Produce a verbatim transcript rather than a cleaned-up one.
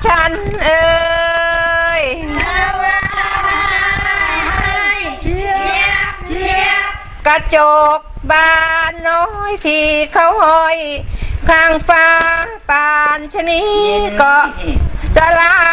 ฉันเอ้ยกระจกบานน้อยที่เขาห้อยข้างฟ้าปานชะนีก็จะลา